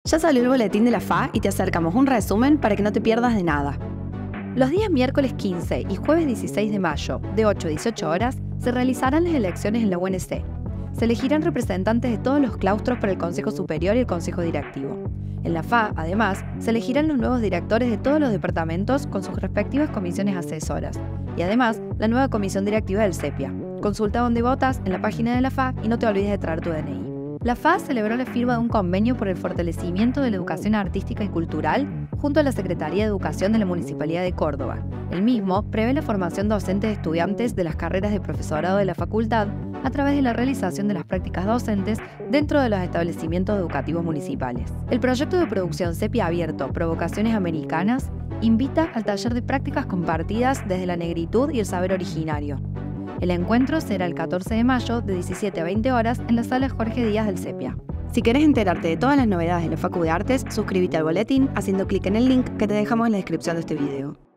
Ya salió el boletín de la FA y te acercamos un resumen para que no te pierdas de nada. Los días miércoles 15 y jueves 16 de mayo, de 8 a 18 horas, se realizarán las elecciones en la UNC. Se elegirán representantes de todos los claustros para el Consejo Superior y el Consejo Directivo. En la FA, además, se elegirán los nuevos directores de todos los departamentos con sus respectivas comisiones asesoras, y además la nueva comisión directiva del CEPIA. Consulta dónde votas en la página de la FA y no te olvides de traer tu DNI. La FA celebró la firma de un convenio por el fortalecimiento de la educación artística y cultural junto a la Secretaría de Educación de la Municipalidad de Córdoba. El mismo prevé la formación docente de estudiantes de las carreras de profesorado de la facultad a través de la realización de las prácticas docentes dentro de los establecimientos educativos municipales. El proyecto de producción CEPIA abierto Provocaciones Americanas invita al taller de prácticas compartidas desde la negritud y el saber originario. El encuentro será el 14 de mayo de 17 a 20 horas en la sala Jorge Díaz del CEPIA. Si querés enterarte de todas las novedades de la Facu de Artes, suscríbete al boletín haciendo clic en el link que te dejamos en la descripción de este video.